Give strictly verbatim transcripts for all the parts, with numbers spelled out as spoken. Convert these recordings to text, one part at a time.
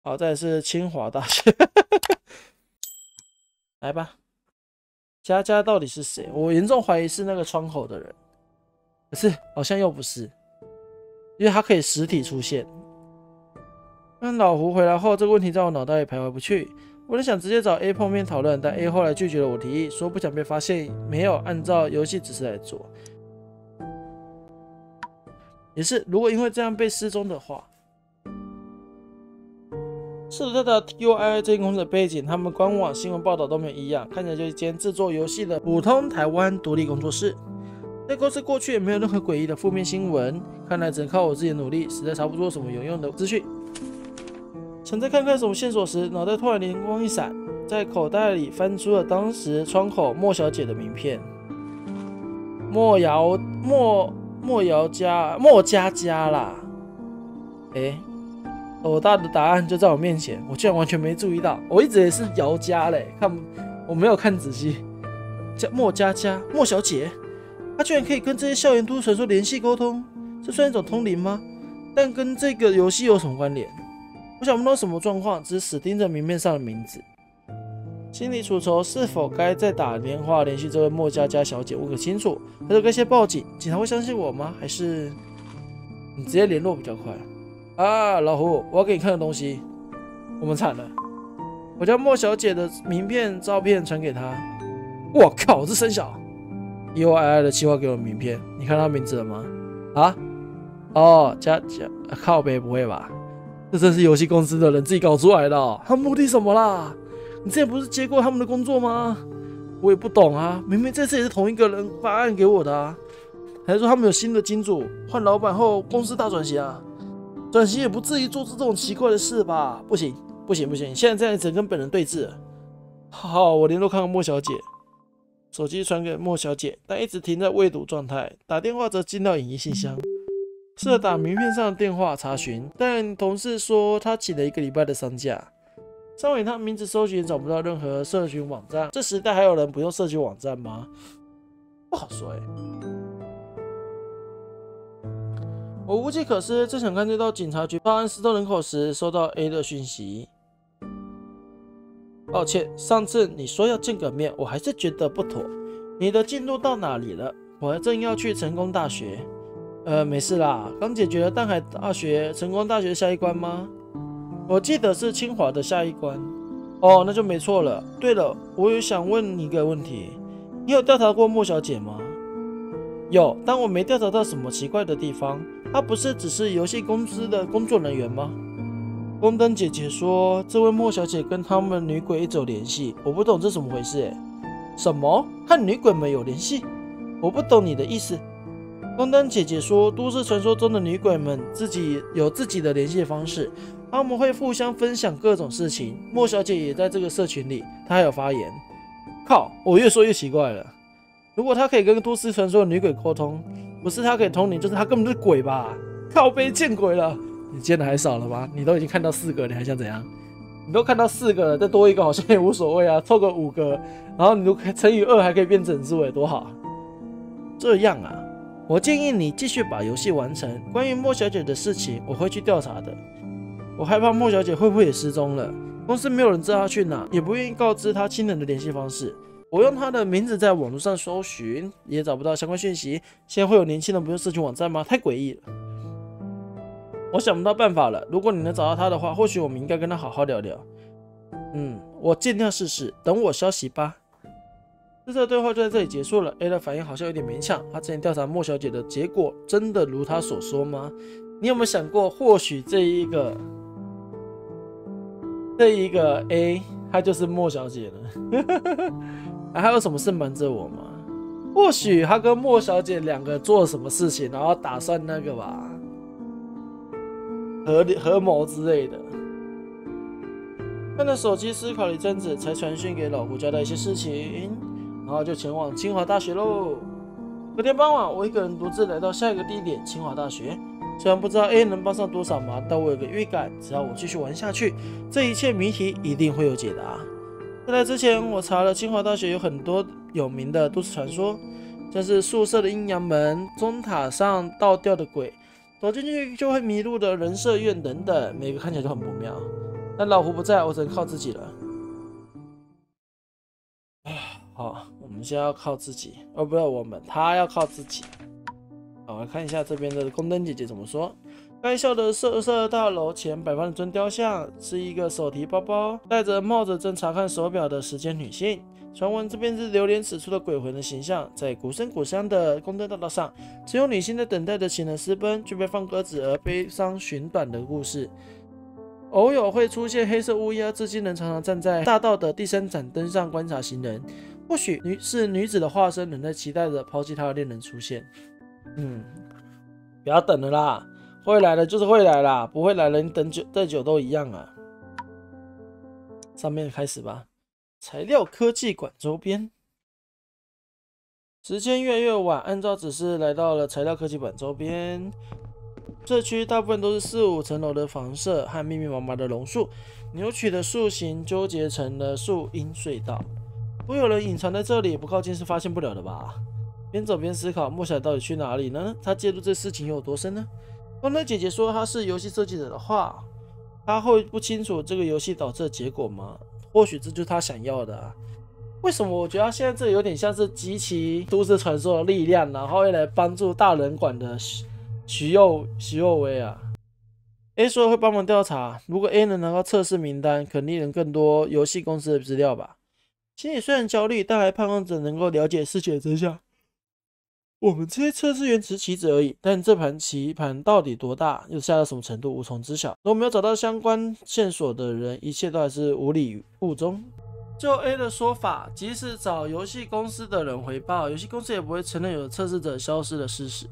好，再来是清华大学，来吧。佳佳到底是谁？我严重怀疑是那个窗口的人，可是好像又不是，因为他可以实体出现。那老胡回来后，这个问题在我脑袋里徘徊不去。我本想直接找 A 碰面讨论，但 A 后来拒绝了我提议，说不想被发现，没有按照游戏指示来做。也是，如果因为这样被失踪的话，是的，它的 T O I 这间公司的背景，他们官网新闻报道都没有一样，看起来就是一间制作游戏的普通台湾独立工作室。这公司过去也没有任何诡异的负面新闻，看来只能靠我自己的努力，实在查不出什么有用的资讯。想再看看什么线索时，脑袋突然灵光一闪，在口袋里翻出了当时窗口莫小姐的名片。莫瑶莫莫瑶家莫佳佳啦，哎，斗大的答案就在我面前，我居然完全没注意到，我一直也是姚家嘞，看我没有看仔细。莫佳佳莫小姐，她居然可以跟这些校园都市传说联系沟通，这算一种通灵吗？但跟这个游戏有什么关联？我想不到什么状况，只是死盯着名片上的名字，心里踌躇是否该再打电话联系这位莫佳佳小姐问个清楚，还是该先报警？警察会相信我吗？还是你直接联络比较快？啊，老胡，我要给你看个东西，我们惨了！我将莫小姐的名片照片传给她。我靠，这生小！E O I I 的企划给我名片，你看她名字了吗？啊？哦，佳佳，靠北，不会吧？这真是游戏公司的人自己搞出来的、哦，他目的什么啦？你之前不是接过他们的工作吗？我也不懂啊，明明这次也是同一个人发案给我的啊，还是说他们有新的金主，换老板后公司大转型啊？转型也不至于做出这种奇怪的事吧？不行，不行，不行！现在这样只能跟本人对峙了。好，我联络看看莫小姐，手机传给莫小姐，但一直停在未读状态，打电话则进到影音信箱。试着打名片上的电话查询，但同事说他请了一个礼拜的丧假。上网他名字搜寻找不到任何社群网站，这时代还有人不用社群网站吗？不好说哎、欸。我无计可施，正想看这到警察局报案失踪人口时，收到 A 的讯息。抱歉，上次你说要见个面，我还是觉得不妥。你的进度到哪里了？我正要去成功大学。呃，没事啦，刚解决了淡海大学、成功大学下一关吗？我记得是清华的下一关。哦，那就没错了。对了，我有想问你一个问题，你有调查过莫小姐吗？有，但我没调查到什么奇怪的地方。她不是只是游戏公司的工作人员吗？宫灯姐姐说，这位莫小姐跟他们女鬼一直有联系，我不懂这怎么回事诶。什么？和女鬼们有联系？我不懂你的意思。宫灯姐姐说，都市传说中的女鬼们自己有自己的联系方式，她们会互相分享各种事情。莫小姐也在这个社群里，她还有发言。靠，我越说越奇怪了。如果她可以跟都市传说的女鬼沟通，不是她可以通灵，就是她根本就是鬼吧？靠北，见鬼了！你见的还少了吗？你都已经看到四个，你还想怎样？你都看到四个了，再多一个好像也无所谓啊，凑个五个，然后你都乘以二还可以变整数，哎，多好！这样啊。我建议你继续把游戏完成。关于莫小姐的事情，我会去调查的。我害怕莫小姐会不会也失踪了，公司没有人知道她去哪，也不愿意告知她亲人的联系方式。我用她的名字在网络上搜寻，也找不到相关讯息。现在会有年轻人不用社群网站吗？太诡异了。我想不到办法了。如果你能找到她的话，或许我们应该跟她好好聊聊。嗯，我尽量试试。等我消息吧。这次的对话就在这里结束了。A 的反应好像有点勉强。他之前调查莫小姐的结果真的如他所说吗？你有没有想过，或许这一个这一个 A 她就是莫小姐呢？还有什么事瞒着我吗？或许他跟莫小姐两个做了什么事情，然后打算那个吧，合合谋之类的。看着手机思考了一阵子，才传讯给老胡交代一些事情。然后就前往清华大学喽。隔天傍晚，我一个人独自来到下一个地点——清华大学。虽然不知道 A 能帮上多少忙，但我有个预感，只要我继续玩下去，这一切谜题一定会有解答。在来之前，我查了清华大学有很多有名的都市传说，像是宿舍的阴阳门、钟塔上倒吊的鬼、走进去就会迷路的人设院等等，每个看起来都很不妙。 但老胡不在，我只能靠自己了。好，我们现在要靠自己，哦，不是我们，他要靠自己。好，来看一下这边的宫灯姐姐怎么说。该校的色色大楼前摆放的尊雕像，是一个手提包包、戴着帽子正查看手表的时间女性。传闻这便是流连此处的鬼魂的形象。在古色古香的宫灯大道上，只有女性在等待着情人私奔，却被放鸽子而悲伤寻短的故事。偶有会出现黑色乌鸦，至今人常常站在大道的第三盏灯上观察行人。或许女是女子的化身，仍在期待着抛弃她的恋人出现。嗯，不要等了啦，会来的就是会来啦，不会来了你等久再久都一样啊。上面开始吧。材料科技馆周边，时间越来越晚，按照指示来到了材料科技馆周边。这区大部分都是四五层楼的房舍和密密麻麻的榕树，扭曲的树形纠结成了树荫隧道。如果有人隐藏在这里，不靠近是发现不了的吧？边走边思考，莫小到底去哪里呢？他介入这事情又有多深呢？光灯姐姐说她是游戏设计者的话，她会不清楚这个游戏导致的结果吗？或许这就是他想要的啊。为什么我觉得他现在这有点像是集齐都市传说的力量，然后会来帮助大人馆的徐徐佑徐佑威啊 ？A 说会帮忙调查，如果 A 能拿到测试名单，肯定能更多游戏公司的资料吧。心里虽然焦虑，但还盼望着能够了解事情的真相。我们这些测试员只是棋子而已，但这盘棋盘到底多大，又下到什么程度，无从知晓。如果没有找到相关线索的人，一切都还是无理雾中。就 A 的说法，即使找游戏公司的人回报，游戏公司也不会承认有测试者消失的事实。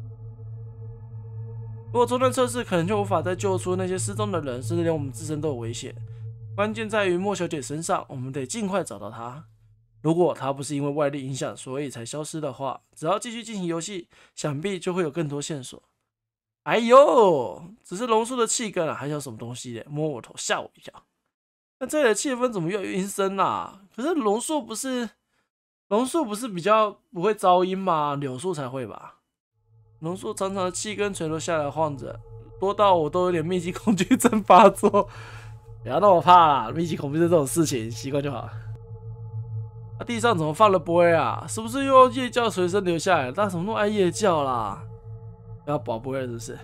如果中断测试，可能就无法再救出那些失踪的人，甚至连我们自身都有危险。关键在于莫小姐身上，我们得尽快找到她。如果她不是因为外力影响所以才消失的话，只要继续进行游戏，想必就会有更多线索。哎呦，只是榕树的气根啊，还有什么东西嘞？摸我头，吓我一跳。那这里的气氛怎么越来越阴森啦？可是榕树不是榕树不是比较不会噪音吗？柳树才会吧？榕树长长的气根垂落下来晃着，多到我都有点密集恐惧症发作。不要那么怕啦，密集恐惧症这种事情习惯就好。啊、地上怎么放了杯啊？是不是又要夜教随身留下来？他怎么那么爱夜教啦？要宝贝了是不是？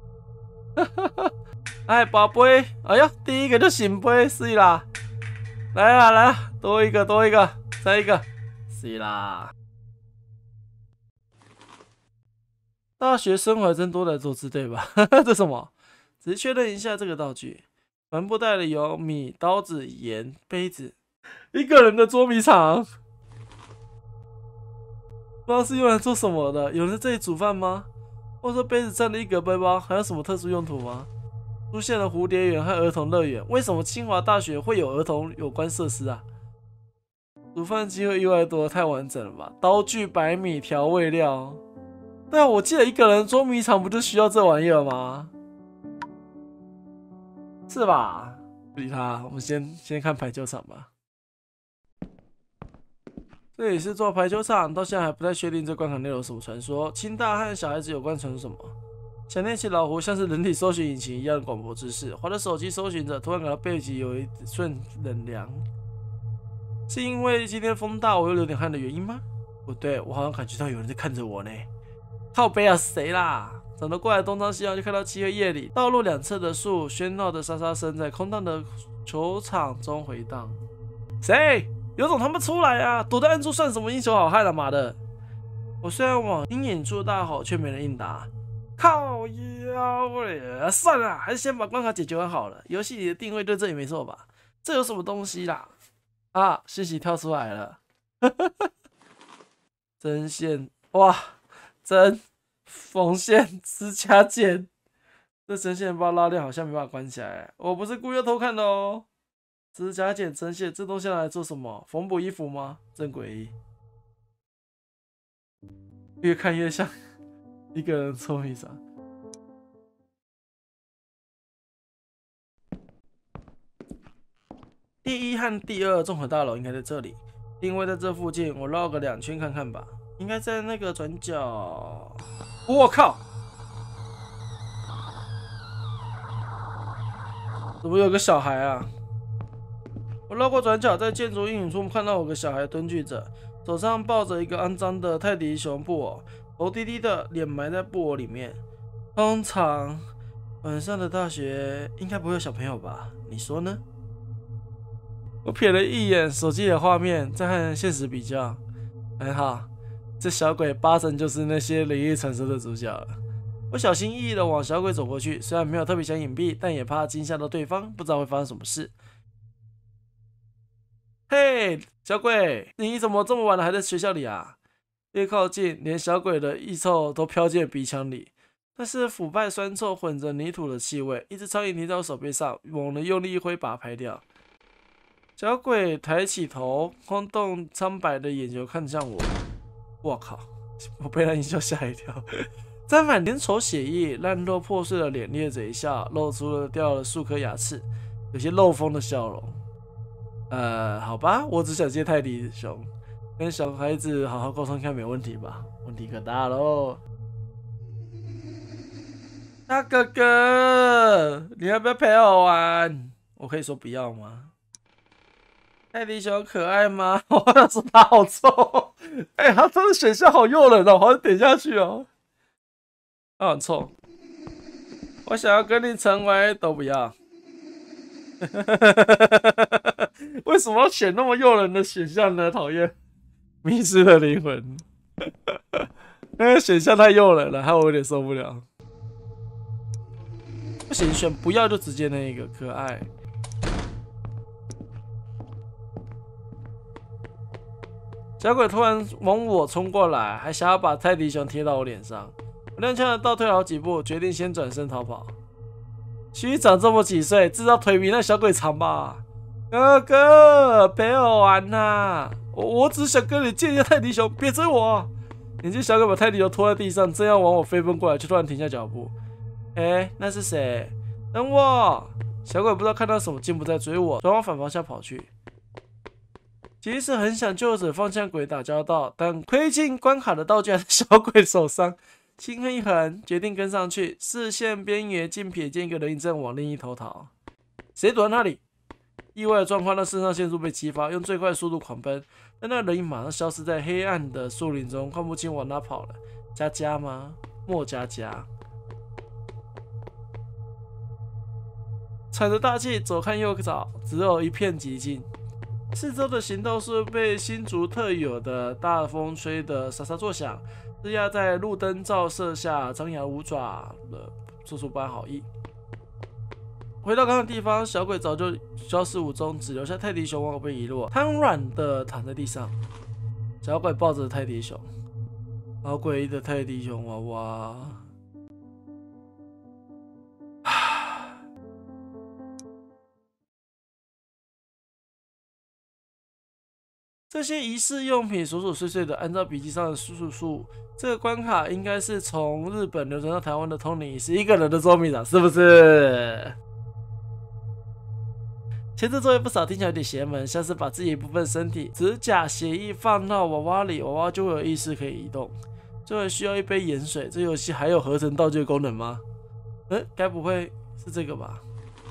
哎，宝贝，哎呀，第一个就醒杯，是啦。来啦来啦，多一个多一个，再一个，是啦。大学生活还真多才多姿，对吧？这什么？只是确认一下这个道具。帆布袋里有米、刀子、盐、杯子。一个人的捉迷藏，不知道是用来做什么的。有人在这里煮饭吗？或者说杯子占了一格背包，还有什么特殊用途吗？出现了蝴蝶园和儿童乐园，为什么清华大学会有儿童有关设施啊？煮饭机会意外多，太完整了吧？刀具、白米、调味料。对啊，我记得一个人捉迷藏不就需要这玩意儿吗？是吧？不理他，我们先先看排球场吧。这里是做排球场，到现在还不太确定这关卡内容有什么传说。清大和小孩子有关传说什么？想念起老胡像是人体搜寻引擎一样的广播知识，滑着手机搜寻着，突然感到背脊有一瞬冷凉。是因为今天风大，我又流点汗的原因吗？不对，我好像感觉到有人在看着我呢。靠北啊，谁啦？转头过来东张西望，就看到漆黑夜里，道路两侧的树喧闹的沙沙声在空荡的球场中回荡。谁？有种他们出来啊！躲在暗处算什么英雄好汉了、啊、妈的！我虽然往阴影处大吼，却没人应答。靠腰嘞！算了，还是先把关卡解决完好了。游戏里的定位对这里没错吧？这有什么东西啦？啊，信息跳出来了。针线，哇，针、缝线、指甲剪，这针线包拉链好像没办法关起来。我不是故意要偷看的哦。指甲剪、针线，这东西拿来做什么？缝补衣服吗？真诡异。越看越像一个人搓迷藏。第一和第二综合大楼应该在这里，定位在这附近。我绕个两圈看看吧，应该在那个转角。我靠！ 怎么有个小孩啊？我绕过转角，在建筑阴影处看到有个小孩蹲踞着，手上抱着一个肮脏的泰迪熊布偶，头低低的，脸埋在布偶里面。通常晚上的大学应该不会有小朋友吧？你说呢？我瞥了一眼手机的画面，再和现实比较，还好，这小鬼八成就是那些灵异传说的主角了。我小心翼翼地往小鬼走过去，虽然没有特别想隐蔽，但也怕惊吓到对方，不知道会发生什么事。嘿，小鬼，你怎么这么晚了还在学校里啊？越靠近，连小鬼的异臭都飘进鼻腔里。那是腐败酸臭混着泥土的气味，一只苍蝇停在我手背上，猛地用力一挥把它拍掉。小鬼抬起头，晃动苍白的眼球看向我。我靠！我被他一笑吓一跳。沾满粘稠血液、烂肉破碎的脸咧着一笑，露出了掉了数颗牙齿，有些漏风的笑容。呃，好吧，我只想接泰迪熊，跟小孩子好好沟通看没问题吧？问题可大喽！大哥哥，你要不要陪我玩？我可以说不要吗？泰迪熊可爱吗？我想说它好臭，哎、欸，它真的选项好诱人哦，好想点下去哦。它很臭，我想要跟你成为都不要。为什么要选那么诱人的选项呢？讨厌，迷失了灵魂。那个选项太诱人了，害我有点受不了。不行，选不要就直接那一个可爱。小鬼突然往我冲过来，还想要把泰迪熊贴到我脸上。我踉跄的倒退好几步，决定先转身逃跑。虚长这么几岁，至少腿比那小鬼长吧？哥哥，陪我玩呐、啊！我我只想跟你见一下泰迪熊，别追我！眼见小鬼把泰迪熊拖在地上，正要往我飞奔过来，却突然停下脚步。哎、欸，那是谁？等我！小鬼不知道看到什么，竟不再追我，转往反方向跑去。其实很想就着方向鬼打交道，但窥进关卡的道具还在小鬼手上，心一横，决定跟上去。视线边缘竟瞥见一个人影正往另一头逃。谁躲在那里？意外的状况让肾上腺素被激发，用最快速度狂奔，但那人影马上消失在黑暗的树林中，看不清往哪跑了。佳佳吗？莫佳佳。喘着大气，左看右找，只有一片寂静。四周的行道树被新竹特有的大风吹得沙沙作响，枝桠在路灯照射下张牙舞爪的处处不安好意。回到刚刚的地方，小鬼早就消失无踪，只留下泰迪熊往我被遗落，瘫软的躺在地上。小鬼抱着泰迪熊，好诡异的泰迪熊娃娃。这些仪式用品琐琐碎碎的，按照笔记上的数数数，这个关卡应该是从日本流传到台湾的通灵仪式，一个人的捉迷藏，是不是？前置作业不少，听起来有点邪门，像是把自己一部分身体指甲血液放到娃娃里，娃娃就会有意识可以移动。最后需要一杯盐水，这游戏还有合成道具的功能吗？嗯，该不会是这个吧？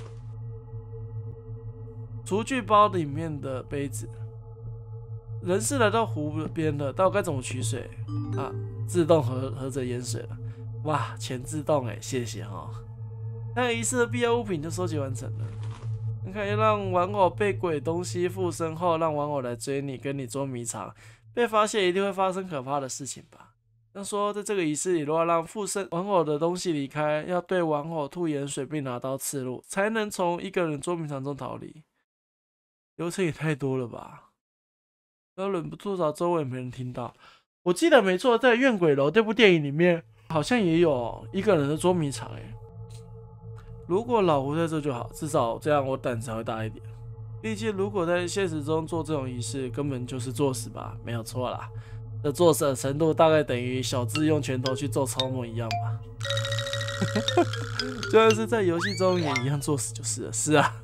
厨具包里面的杯子。人是来到湖边了，但我该怎么取水啊？自动合合成盐水了，哇，全自动哎，谢谢哈、哦。那仪式的必要物品就收集完成了。你可以让玩偶被鬼东西附身后，让玩偶来追你，跟你捉迷藏。被发现一定会发生可怕的事情吧？那说在这个仪式里，如果要让附身玩偶的东西离开，要对玩偶吐盐水并拿刀刺入，才能从一个人捉迷藏中逃离。流程也太多了吧？都忍不住找周围没人听到。我记得没错，在《怨鬼楼》这部电影里面，好像也有一个人的捉迷藏哎。如果老胡在这就好，至少这样我胆才会大一点。毕竟如果在现实中做这种仪式，根本就是作死吧？没有错啦，这作死的程度大概等于小智用拳头去揍超梦一样吧。就算是在游戏中也一样作死就是了。是啊，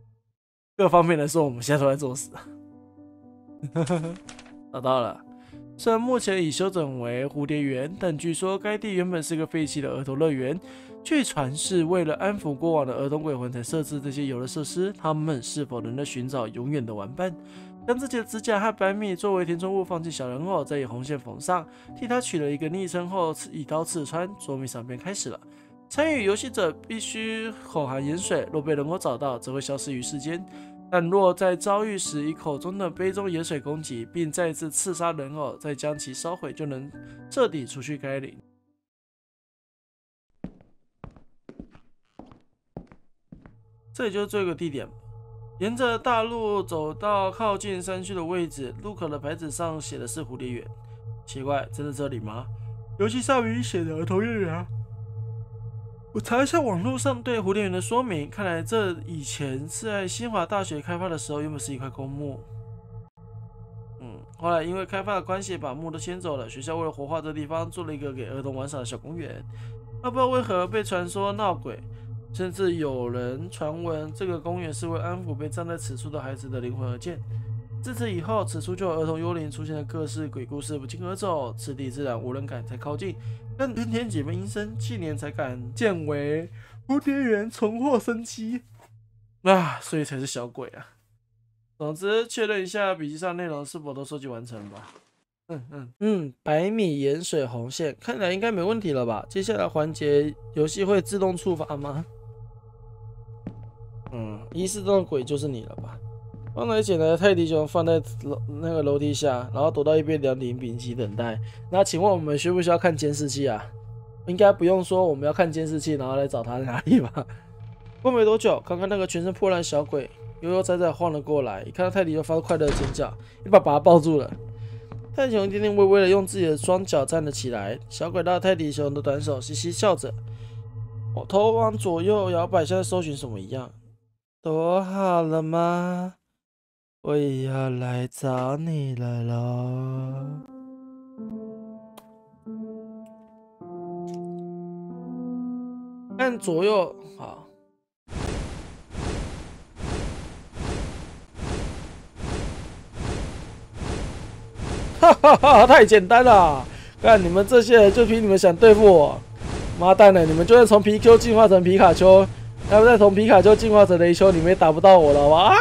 各方面来说，我们现在都在作死啊。找到了， 虽然目前已修整为蝴蝶园，但据说该地原本是个废弃的儿童乐园。据传是为了安抚过往的儿童鬼魂才设置这些游乐设施。他们是否能够寻找永远的玩伴？将自己的指甲和白米作为填充物放进小人偶，再以红线缝上，替他取了一个昵称后，一刀刺穿，捉迷赏便开始了。参与游戏者必须口含盐水，若被人偶找到，则会消失于世间。但若在遭遇时以口中的杯中盐水攻击，并再次刺杀人偶，再将其烧毁，就能彻底除去该灵。这里就是这个地点。沿着大路走到靠近山区的位置，路口的牌子上写的是蝴蝶园。奇怪，真的这里吗？游戏上明显的儿童乐园啊！我查一下网络上对蝴蝶园的说明，看来这以前是在新华大学开发的时候，原本是一块公墓。嗯，后来因为开发的关系，把墓都迁走了。学校为了活化这地方，做了一个给儿童玩耍的小公园。那不知道为何被传说闹鬼，甚至有人传闻这个公园是为安抚被葬在此处的孩子的灵魂而建。自此以后，此处就有儿童幽灵出现的各式鬼故事不胫而走，此地自然无人敢再靠近。但天天姐妹阴森，去年才敢建为蝴蝶园重获生机啊，所以才是小鬼啊。总之，确认一下笔记上内容是否都收集完成吧。嗯嗯嗯，白米盐水红线，看来应该没问题了吧？接下来环节游戏会自动触发吗？嗯，疑似中的鬼就是你了吧？刚才捡来的泰迪熊放在楼那个楼梯下，然后躲到一边凉亭屏息等待。那请问我们需不需要看监视器啊？应该不用说我们要看监视器，然后来找他在哪里吧？过没多久，刚刚那个全身破烂小鬼悠悠哉哉晃了过来，一看到泰迪就发出快乐的尖叫，一把把他抱住了。泰迪熊颠颠微微的用自己的双脚站了起来，小鬼拉着泰迪熊的短手，嘻嘻笑着，我头往左右摇摆，像在搜寻什么一样。躲好了吗？我也要来找你了咯。看左右，好。哈哈哈，太简单了！看你们这些人，就凭你们想对付我，妈蛋的！你们就算从皮 Q 进化成皮卡丘，要不再从皮卡丘进化成雷丘，你们也打不到我了吧？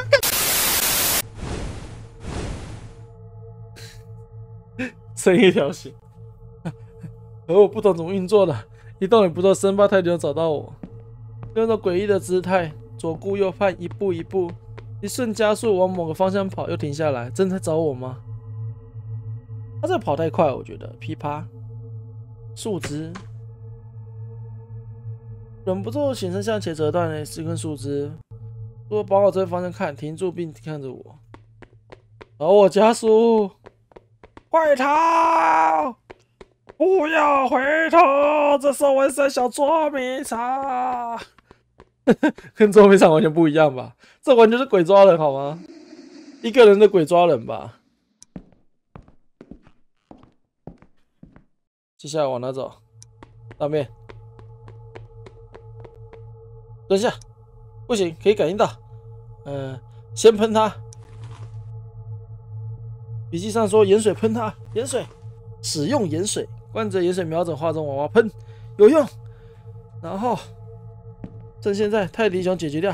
剩一条线，而我不懂怎么运作的，一动也不动，生怕泰迪熊找到我。用着诡异的姿态，左顾右盼，一步一步，一瞬加速往某个方向跑，又停下来，真在找我吗？他这跑太快，我觉得。噼啪，树枝，忍不住起身向前折断了这根树枝。如果往我这个方向看，停住并看着我，而我加速。快逃！不要回头！这是文森小捉迷藏，跟捉迷藏完全不一样吧？这完全是鬼抓人好吗？一个人的鬼抓人吧。接下来往哪走？上面。蹲下，不行，可以感应到。嗯、呃，先喷他。笔记上说盐水喷它，盐水，使用盐水，灌着盐水瞄准画中娃娃喷，有用。然后趁现在泰迪熊解决掉。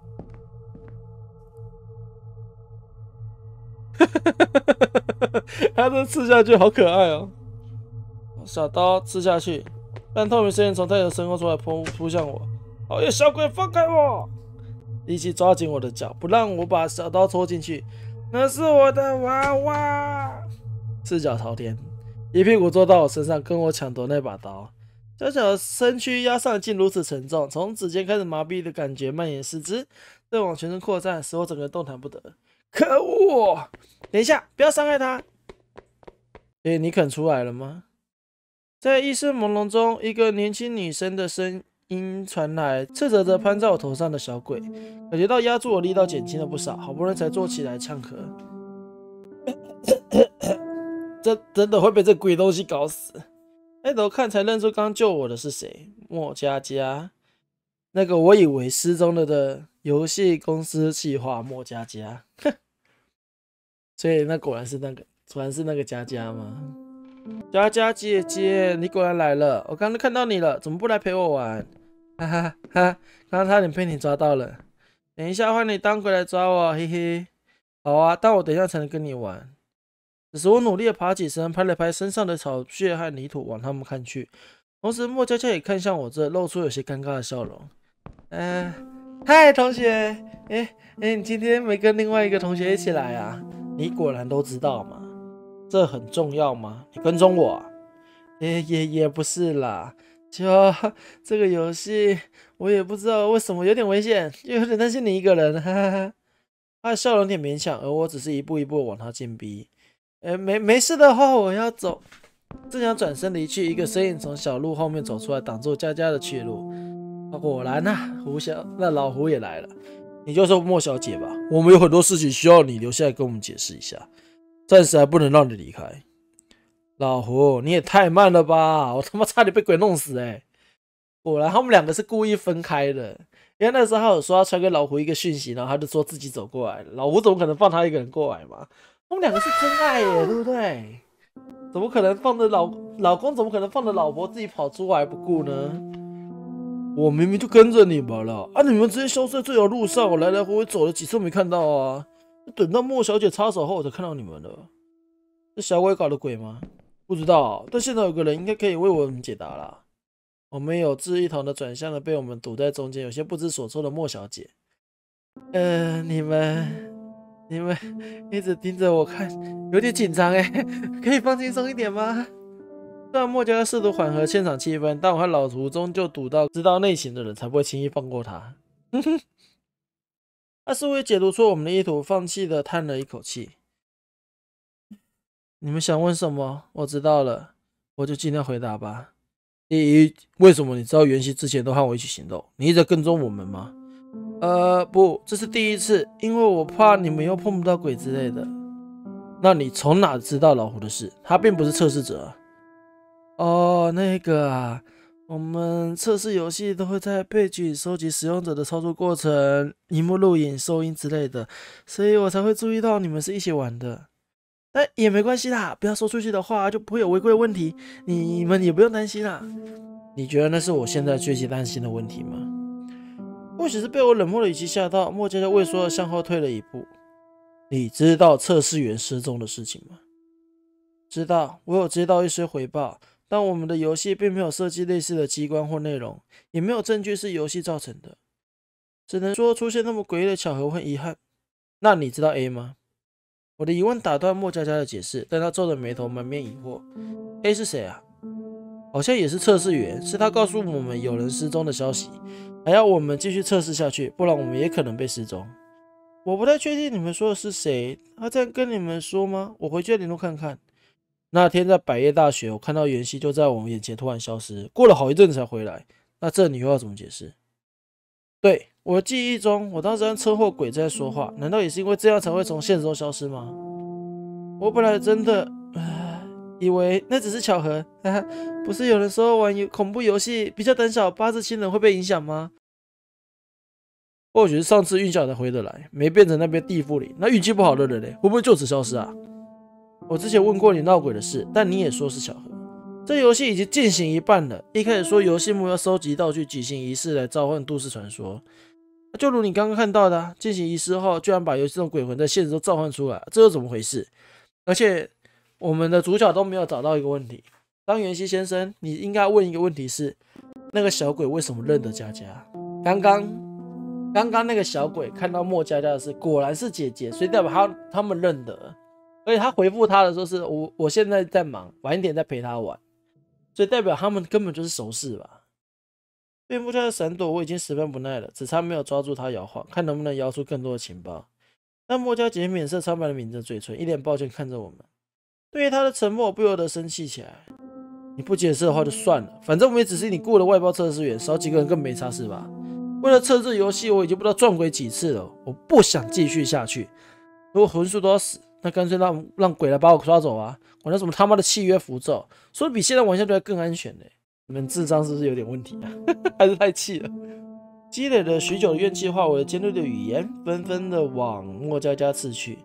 他这刺下去好可爱哦，小刀刺下去，半透明声音从泰迪身后出来扑扑向我。讨厌小鬼，放开我！力气抓紧我的脚，不让我把小刀戳进去。那是我的娃娃，四脚朝天，一屁股坐到我身上，跟我抢夺那把刀。小小的身躯压上竟如此沉重，从指尖开始麻痹的感觉蔓延四肢，再往全身扩散，使我整个人动弹不得。可恶！等一下，不要伤害他。诶，你肯出来了吗？在意识朦胧中，一个年轻女生的声音传来，斥责着攀在我头上的小鬼，感觉到压住我力道减轻了不少，好不容易才坐起来呛咳。这真的会被这鬼东西搞死！抬头看才认出刚救我的是谁，莫佳佳，那个我以为失踪了的游戏公司企划莫佳佳，哼，所以那果然是那个果然是那个佳佳吗？佳佳姐姐，你果然来了！我刚刚看到你了，怎么不来陪我玩？哈哈哈，刚刚差点被你抓到了。等一下换你当鬼来抓我，嘿嘿。好啊，但我等一下才能跟你玩。只是我努力的爬起身，拍了拍身上的草屑和泥土，往他们看去。同时，莫佳佳也看向我这，露出有些尴尬的笑容。嗯、呃，嗨，同学，哎哎，你今天没跟另外一个同学一起来啊？你果然都知道嘛？这很重要吗？你跟踪我啊？也也也不是啦，就这个游戏，我也不知道为什么有点危险，就有点担心你一个人，哈哈哈。他的笑容有点勉强，而我只是一步一步往他进逼。呃，没没事的话，我要走。正想转身离去，一个身影从小路后面走出来，挡住佳佳的去路。果然啊，胡小那老胡也来了。你就是莫小姐吧？我们有很多事情需要你留下来跟我们解释一下，暂时还不能让你离开。老胡，你也太慢了吧！我他妈差点被鬼弄死哎、欸！果然他们两个是故意分开的，因为那时候他有说要传给老胡一个讯息，然后他就说自己走过来了。老胡怎么可能放他一个人过来嘛？他们两个是真爱耶、欸，对不对？怎么可能放着老老公？怎么可能放着老婆自己跑出来不顾呢？我明明就跟着你们了啊！你们直接消失在这条路上，我来来回回走了几次没看到啊！等到莫小姐插手后，我才看到你们了。是小鬼搞的鬼吗？不知道，但现在有个人应该可以为我们解答啦。我们有志一同的转向了被我们堵在中间，有些不知所措的莫小姐。呃，你们你们一直盯着我看，有点紧张哎，可以放轻松一点吗？虽然莫佳佳试图缓和现场气氛，但我和老图终究赌到知道内情的人才不会轻易放过他。他似乎也解读出我们的意图，放弃的叹了一口气。你们想问什么？我知道了，我就尽量回答吧。第一，为什么你知道袁熙之前都和我一起行动？你一直在跟踪我们吗？呃，不，这是第一次，因为我怕你们又碰不到鬼之类的。那你从哪知道老胡的事？他并不是测试者啊。哦，那个啊，我们测试游戏都会在配局收集使用者的操作过程、荧幕录影、收音之类的，所以我才会注意到你们是一起玩的。但也没关系啦，不要说出去的话就不会有违规问题，你们也不用担心啦。你觉得那是我现在最担心的问题吗？或许是被我冷漠的语气吓到，莫佳佳畏缩的向后退了一步。你知道测试员失踪的事情吗？知道，我有接到一些回报。但我们的游戏并没有设计类似的机关或内容，也没有证据是游戏造成的，只能说出现那么诡异的巧合会遗憾。那你知道 A 吗？我的疑问打断莫佳佳的解释，但他皱着眉头，满面疑惑。A 是谁啊？好像也是测试员，是他告诉我们有人失踪的消息，还要我们继续测试下去，不然我们也可能被失踪。我不太确定你们说的是谁，他这样跟你们说吗？我回去联络看看。那天在百叶大学，我看到袁熙就在我们眼前突然消失，过了好一阵子才回来。那这你又要怎么解释？对，我的记忆中，我当时和车祸鬼在说话，难道也是因为这样才会从现实中消失吗？我本来真的、呃、以为那只是巧合，哈哈，不是有人说玩恐怖游戏比较胆小，八字亲人会被影响吗？或许是上次运气才回得来，没变成那边地府里，那运气不好的人嘞，会不会就此消失啊？我之前问过你闹鬼的事，但你也说是巧合。这游戏已经进行一半了，一开始说游戏目标收集道具、举行仪式来召唤都市传说，就如你刚刚看到的、啊，进行仪式后居然把游戏中鬼魂在现实中召唤出来，这又怎么回事？而且我们的主角都没有找到一个问题。当元熙先生，你应该问一个问题是：那个小鬼为什么认得佳佳？刚刚刚刚那个小鬼看到莫佳佳的事，果然是姐姐，所以代表他他们认得。而且他回复他的时候是我我现在在忙，晚一点再陪他玩，所以代表他们根本就是熟识吧。蝙蝠侠的闪躲我已经十分不耐了，只差没有抓住他摇晃，看能不能摇出更多的情报。但莫佳姐面色苍白的抿着嘴唇，一脸抱歉看着我们。对于他的沉默，我不由得生气起来。你不解释的话就算了，反正我们也只是你雇的外包测试员，少几个人更没差事吧。为了测试游戏，我已经不知道撞鬼几次了，我不想继续下去。如果魂术都要死，那干脆让让鬼来把我抓走啊！我那什么他妈的契约符咒，说的比现在玩下去还更安全呢、欸。你们智商是不是有点问题啊？还是太气了？积累了许久的怨气化为了尖锐的语言，纷纷的往莫佳佳刺去。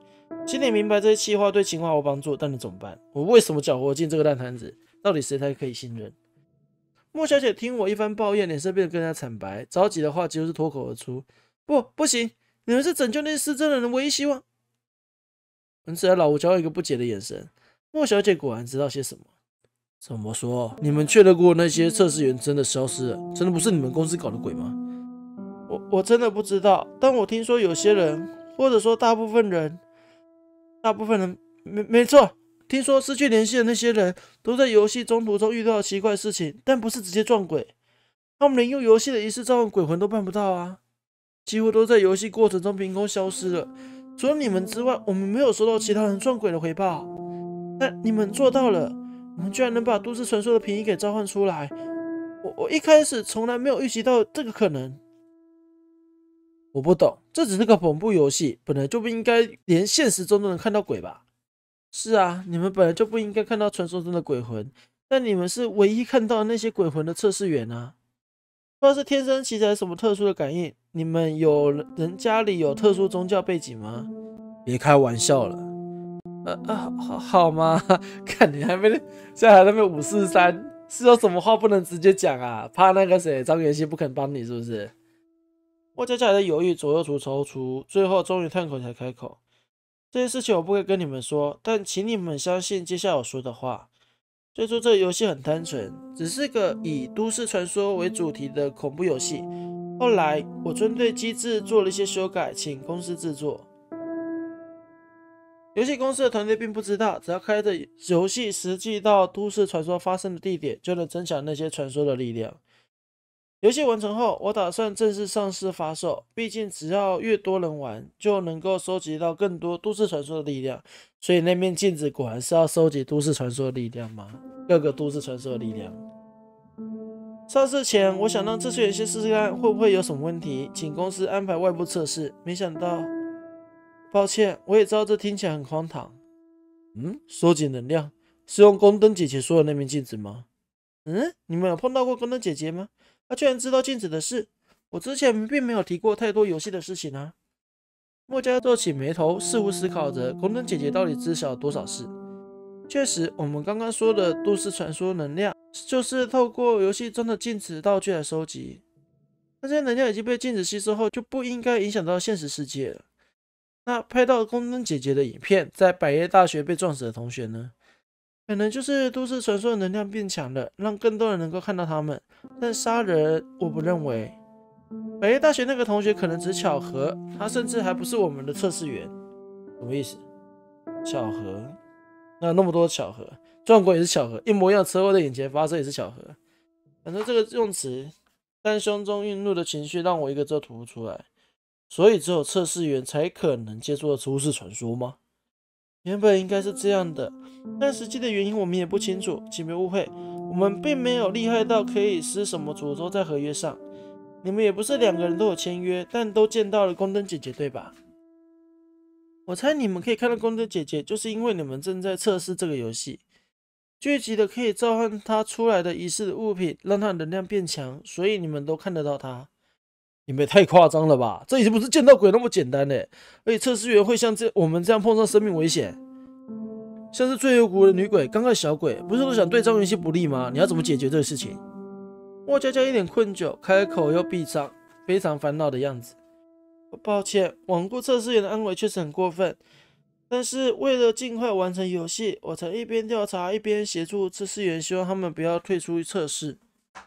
心里明白这些气话对情话有帮助，但能怎么办？我为什么搅和进这个烂摊子？到底谁才可以信任？莫小姐听我一番抱怨，脸色变得更加惨白，着急的话几乎是脱口而出：“不，不行！你们是拯救那些失真人的唯一希望。”恩慈和老吴交换一个不解的眼神。莫小姐果然知道些什么。怎么说？你们确认过那些测试员真的消失了？真的不是你们公司搞的鬼吗？我我真的不知道，但我听说有些人，或者说大部分人，大部分人没没错，听说失去联系的那些人都在游戏中途中遇到奇怪的事情，但不是直接撞鬼，他们连用游戏的仪式召唤鬼魂都办不到啊，几乎都在游戏过程中凭空消失了。除了你们之外，我们没有收到其他人撞鬼的回报，但你们做到了。你们居然能把都市传说的平移给召唤出来！我我一开始从来没有预期到这个可能。我不懂，这只是个恐怖游戏，本来就不应该连现实中都能看到鬼吧？是啊，你们本来就不应该看到传说中的鬼魂，但你们是唯一看到那些鬼魂的测试员啊！不知道是天生奇才什么特殊的感应？你们有人家里有特殊宗教背景吗？别开玩笑了。呃呃，好好吗？看你还没，现在还在那边五四三，是有什么话不能直接讲啊？怕那个谁张元熙不肯帮你是不是？我佳佳还在犹豫，左右踌躇，最后终于叹口才开口：“这些事情我不会跟你们说，但请你们相信接下来我说的话。最初这个游戏很单纯，只是个以都市传说为主题的恐怖游戏。后来我针对机制做了一些修改，请公司制作。”游戏公司的团队并不知道，只要开着游戏实际到都市传说发生的地点，就能增强那些传说的力量。游戏完成后，我打算正式上市发售，毕竟只要越多人玩，就能够收集到更多都市传说的力量。所以那面镜子果然是要收集都市传说的力量吗？各个都市传说的力量。上市前，我想让次次元先试试看会不会有什么问题，请公司安排外部测试，没想到。抱歉，我也知道这听起来很荒唐。嗯，收集能量是用宫灯姐姐说的那面镜子吗？嗯，你们有碰到过宫灯姐姐吗？她居然知道镜子的事。我之前并没有提过太多游戏的事情啊。墨家皱起眉头，似乎思考着宫灯姐姐到底知晓多少事。确实，我们刚刚说的都市传说能量，就是透过游戏中的镜子道具来收集。那这些能量已经被镜子吸收后，就不应该影响到现实世界了。那拍到宫灯姐姐的影片，在百叶大学被撞死的同学呢？可能就是都市传说的能量变强了，让更多人能够看到他们。但杀人，我不认为。百叶大学那个同学可能只是巧合，他甚至还不是我们的测试员。什么意思？巧合？那有那么多巧合，撞鬼也是巧合，一模一样车祸在眼前发生也是巧合。反正这个用词，但胸中愠怒的情绪让我一个字都吐不出来。所以只有测试员才可能接触到都市传说吗？原本应该是这样的，但实际的原因我们也不清楚，请别误会，我们并没有厉害到可以施什么诅咒在合约上。你们也不是两个人都有签约，但都见到了宫灯姐姐，对吧？我猜你们可以看到宫灯姐姐，就是因为你们正在测试这个游戏，聚集的可以召唤她出来的仪式的物品，让她能量变强，所以你们都看得到她。你们也太夸张了吧！这已经不是见到鬼那么简单嘞，而且测试员会像这我们这样碰上生命危险，像是最有骨的女鬼、刚刚小鬼，不是都想对张元熙不利吗？你要怎么解决这个事情？莫佳佳一脸困窘，开口又闭上，非常烦恼的样子。抱歉，罔顾测试员的安危确实很过分，但是为了尽快完成游戏，我才一边调查一边协助测试员，希望他们不要退出测试。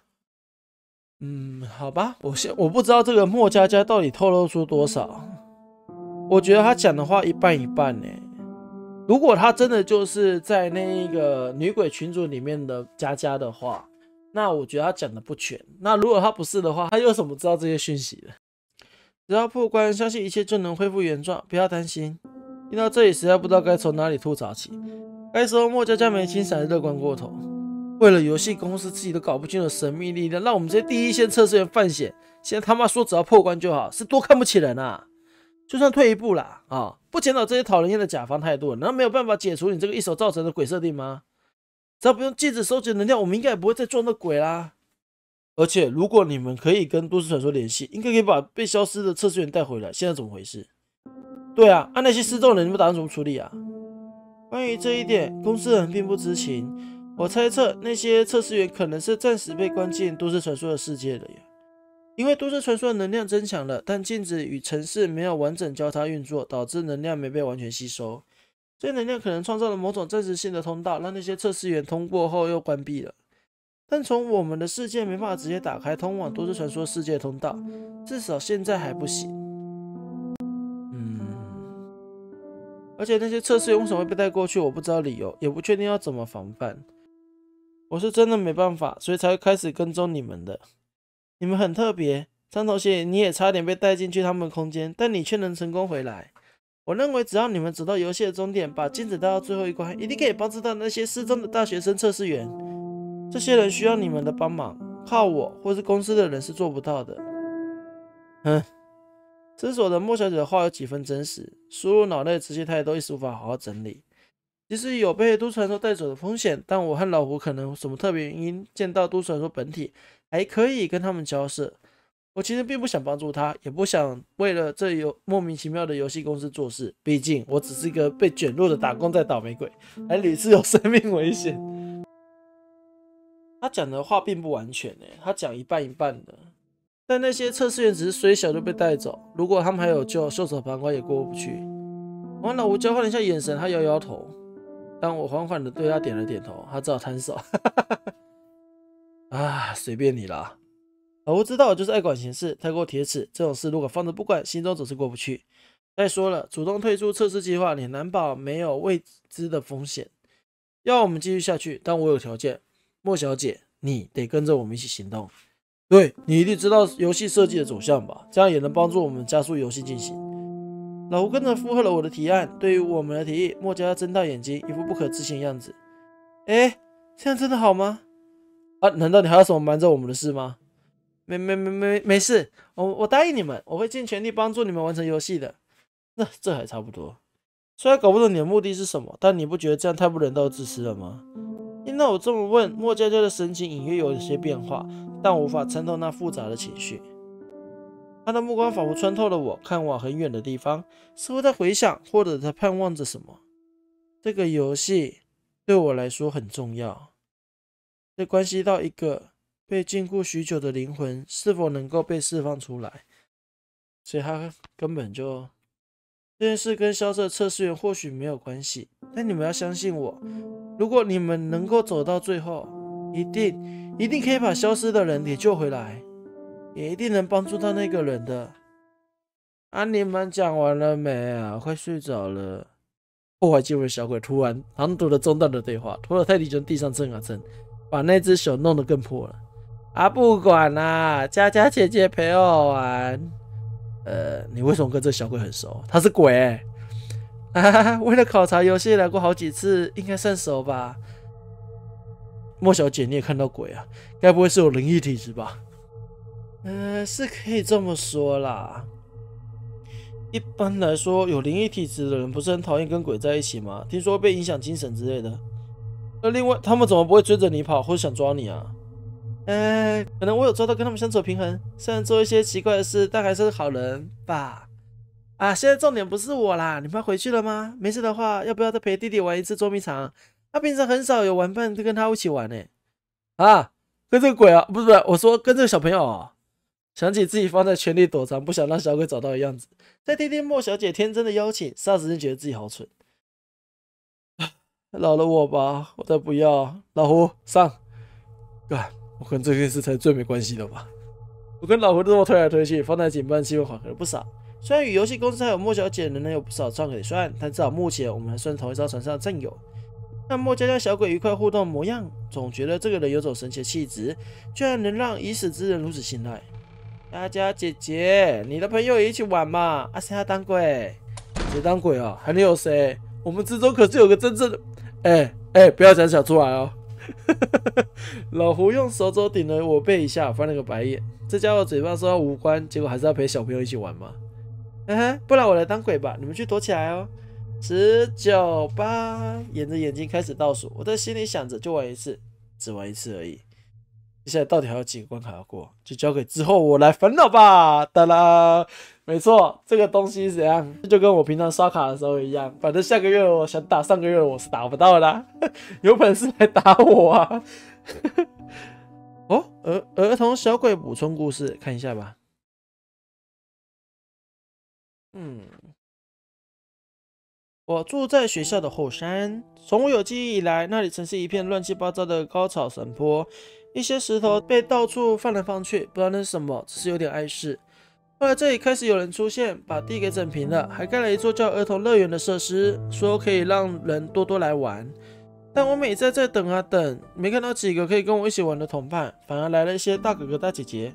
嗯，好吧，我现我不知道这个莫佳佳到底透露出多少，我觉得他讲的话一半一半呢。如果他真的就是在那个女鬼群组里面的佳佳的话，那我觉得他讲的不全。那如果他不是的话，他又怎么知道这些讯息的？只要破关，相信一切就能恢复原状，不要担心。听到这里，实在不知道该从哪里吐槽起。该说莫佳佳没精神，乐观过头。为了游戏公司自己都搞不清楚神秘力量，让我们这些第一线测试员犯险。现在他妈说只要破关就好，是多看不起人啊！就算退一步啦，啊、哦，不检讨这些讨人厌的甲方态度，难道没有办法解除你这个一手造成的鬼设定吗？只要不用禁止收集能量，我们应该也不会再撞到鬼啦。而且，如果你们可以跟都市传说联系，应该可以把被消失的测试员带回来。现在怎么回事？ 对啊，按、啊、那些失踪人，你们打算怎么处理啊？关于这一点，公司人并不知情。我猜测那些测试员可能是暂时被关进都市传说的世界了呀。因为都市传说的能量增强了，但镜子与城市没有完整交叉运作，导致能量没被完全吸收。这些能量可能创造了某种暂时性的通道，让那些测试员通过后又关闭了。但从我们的世界没办法直接打开通往都市传说世界的通道，至少现在还不行。嗯，而且那些测试员为什么会被带过去，我不知道理由，也不确定要怎么防范。我是真的没办法，所以才会开始跟踪你们的。你们很特别，张头鞋，你也差点被带进去他们的空间，但你却能成功回来。我认为只要你们走到游戏的终点，把镜子带到最后一关，一定可以帮助到那些失踪的大学生测试员。这些人需要你们的帮忙，靠我或是公司的人是做不到的。哼，思索的莫小姐的话有几分真实，输入脑内这些态都一时无法好好整理。即使有被都市传说带走的风险，但我和老胡可能有什么特别原因见到都市传说本体，还可以跟他们交涉。我其实并不想帮助他，也不想为了这游莫名其妙的游戏公司做事。毕竟我只是一个被卷入的打工仔倒霉鬼，还屡次有生命危险。他讲的话并不完全诶，他讲一半一半的。但那些测试员只是虽小就被带走，如果他们还有救，袖手旁观也过不去。我和老胡交换了一下眼神，他摇摇头。当我缓缓的对他点了点头，他只好摊手。啊，随便你啦。老胡知道我就是爱管闲事，太过铁齿，这种事如果放着不管，心中总是过不去。再说了，主动退出测试计划，你难保没有未知的风险。要我们继续下去，但我有条件。莫小姐，你得跟着我们一起行动。对，你一定知道游戏设计的走向吧？这样也能帮助我们加速游戏进行。老胡跟着附和了我的提案。对于我们的提议，莫家睁大眼睛，一副不可置信的样子。哎，这样真的好吗？啊，难道你还有什么瞒着我们的事吗？没没没没没事，我我答应你们，我会尽全力帮助你们完成游戏的。那这还差不多。虽然搞不懂你的目的是什么，但你不觉得这样太不人道自私了吗？听到我这么问，莫佳佳的神情隐约有些变化，但我无法参透那复杂的情绪。他的目光仿佛穿透了我，看往很远的地方，似乎在回想或者在盼望着什么。这个游戏对我来说很重要，这关系到一个被禁锢许久的灵魂是否能够被释放出来。所以他根本就这件事跟消失的测试员或许没有关系，但你们要相信我，如果你们能够走到最后，一定一定可以把消失的人也救回来，也一定能帮助到那个人的。啊，你们讲完了没啊？快睡着了。破坏气氛的小鬼突然唐突的中断了对话，拖了泰迪从地上蹭啊蹭，把那只手弄得更破了。啊，不管啦，佳佳姐姐陪我玩。呃，你为什么跟这小鬼很熟？他是鬼欸。啊，为了考察游戏来过好几次，应该算熟吧？莫小姐，你也看到鬼啊？该不会是有灵异体质吧？呃，是可以这么说啦。一般来说，有灵异体质的人不是很讨厌跟鬼在一起吗？听说会被影响精神之类的。那另外，他们怎么不会追着你跑，或者想抓你啊？呃，可能我有抓到跟他们相处的平衡，虽然做一些奇怪的事，但还是好人吧。啊，现在重点不是我啦，你们要回去了吗？没事的话，要不要再陪弟弟玩一次捉迷藏？他平常很少有玩伴跟他一起玩呢、欸。啊，跟这个鬼啊，不是不是，我说跟这个小朋友啊。想起自己放在全力躲藏，不想让小鬼找到的样子，再听听莫小姐天真的邀请，霎时间觉得自己好蠢。饶了我吧，我才不要。老胡上，干，我跟这件事才最没关系的吧。我跟老胡这么推来推去，放在紧绷气氛缓和了不少。虽然与游戏公司还有莫小姐仍然有不少账可以算，但至少目前我们还算同一艘船上的战友。看莫佳佳小鬼愉快互动的模样，总觉得这个人有种神奇的气质，居然能让已死之人如此信赖。佳佳姐姐，你的朋友也一起玩嘛？啊，谁要当鬼？谁当鬼啊？还能有谁？我们之中可是有个真正的……哎、欸、哎、欸，不要讲小出来哦！老胡用手肘顶了我背一下，翻了个白眼。这家伙嘴巴说要无关，结果还是要陪小朋友一起玩嘛？嘿嘿，不然我来当鬼吧，你们去躲起来哦。十九八，沿着眼睛开始倒数，我在心里想着，就玩一次，只玩一次而已。接下来到底还有几个关卡要过，就交给之后我来烦恼吧。哒啦， 没错，这个东西是怎样，就跟我平常刷卡的时候一样，反正下个月我想打，上个月我是打不到的啦，有本事来打我啊！哦，儿儿童小鬼补充故事，看一下吧。嗯，我住在学校的后山，从我有记忆以来，那里曾是一片乱七八糟的高草山坡，一些石头被到处放来放去，不知道那是什么，只是有点碍事。后来这里开始有人出现，把地给整平了，还盖了一座叫儿童乐园的设施，说可以让人多多来玩。但我每次在等啊等，没看到几个可以跟我一起玩的同伴，反而来了一些大哥哥大姐姐。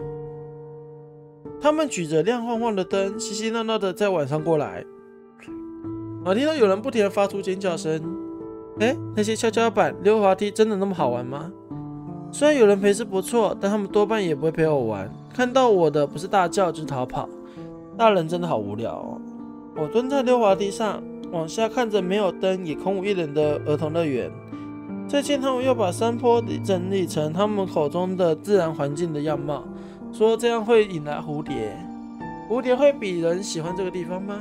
他们举着亮晃晃的灯，嬉嬉闹闹的在晚上过来。我听到有人不停的发出尖叫声。哎，那些跷跷板、溜滑梯真的那么好玩吗？虽然有人陪是不错，但他们多半也不会陪我玩。看到我的不是大叫就是逃跑。大人真的好无聊哦。我蹲在溜滑梯上，往下看着没有灯也空无一人的儿童乐园。最近他们又把山坡整理成他们口中的自然环境的样貌，说这样会引来蝴蝶。蝴蝶会比人喜欢这个地方吗？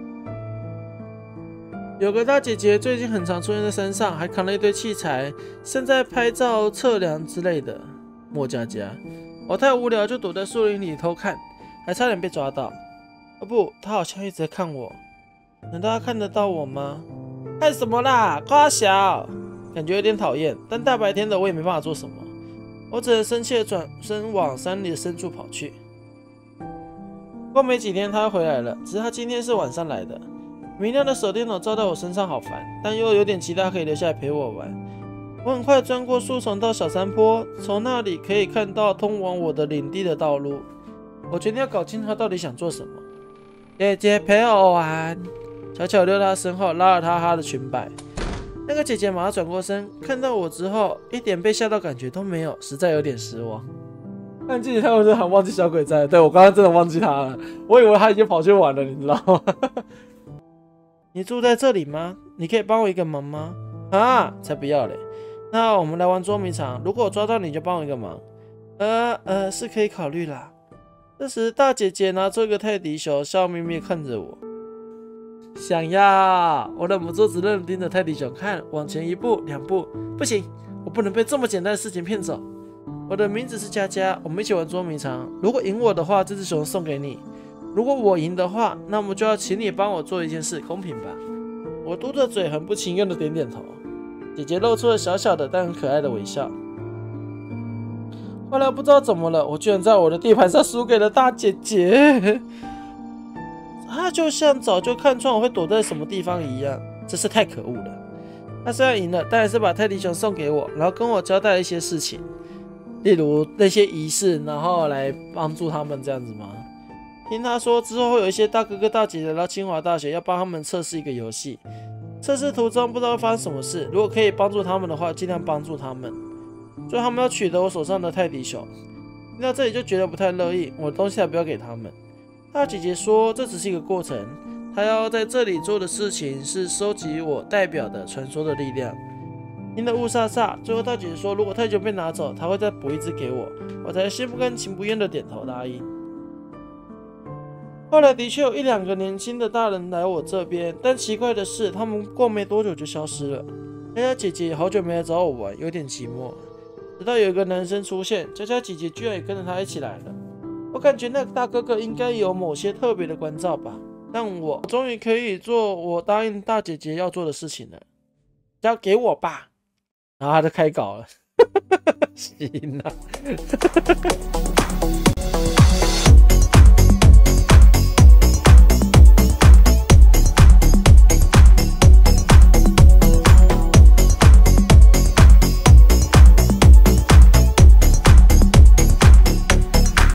有个大姐姐最近很常出现在山上，还扛了一堆器材，像在拍照、测量之类的。莫佳佳，我太无聊就躲在树林里偷看，还差点被抓到。哦不，她好像一直在看我。难道她看得到我吗？看什么啦，夸小！感觉有点讨厌，但大白天的我也没办法做什么，我只能生气的转身往山里的深处跑去。过没几天，她回来了，只是她今天是晚上来的。明亮的手电筒照到我身上好烦，但又有点期待可以留下来陪我玩。我很快钻过树丛到小山坡，从那里可以看到通往我的领地的道路。我决定要搞清楚他到底想做什么。姐姐陪我玩，巧巧溜到他身后，拉了他她的裙摆。那个姐姐马上转过身，看到我之后，一点被吓到感觉都没有，实在有点失望。但记得他们真的很忘记小鬼在，对我刚刚真的忘记他了，我以为他已经跑去玩了，你知道吗？你住在这里吗？你可以帮我一个忙吗？啊，才不要嘞！那我们来玩捉迷藏，如果我抓到你就帮我一个忙。呃呃，是可以考虑啦。这时大姐姐拿出一个泰迪熊，笑眯眯看着我。想要，我忍不住直愣盯着泰迪熊看，往前一步两步，不行，我不能被这么简单的事情骗走。我的名字是佳佳，我们一起玩捉迷藏。如果赢我的话，这只熊送给你。如果我赢的话，那么就要请你帮我做一件事，公平吧？我嘟着嘴，很不情愿的点点头。姐姐露出了小小的但很可爱的微笑。后来不知道怎么了，我居然在我的地盘上输给了大姐姐。她就像早就看穿我会躲在什么地方一样，真是太可恶了。她虽然赢了，但还是把泰迪熊送给我，然后跟我交代了一些事情，例如那些仪式，然后来帮助他们这样子吗？听他说之后会有一些大哥哥大姐姐来到清华大学，要帮他们测试一个游戏。测试途中不知道会发生什么事，如果可以帮助他们的话，尽量帮助他们。所以他们要取得我手上的泰迪熊。听到这里就觉得不太乐意，我的东西还不要给他们。大姐姐说这只是一个过程，她要在这里做的事情是收集我代表的传说的力量。听得雾煞煞，最后大姐姐说如果泰迪熊被拿走，她会再补一只给我，我才心不甘情不愿的点头答应。后来的确有一两个年轻的大人来我这边，但奇怪的是，他们过没多久就消失了。佳佳姐姐也好久没来找我玩，有点寂寞。直到有一个男生出现，佳佳姐姐居然也跟着他一起来了。我感觉那个大哥哥应该有某些特别的关照吧，但我终于可以做我答应大姐姐要做的事情了，交给我吧。然后他就开搞了，行啊。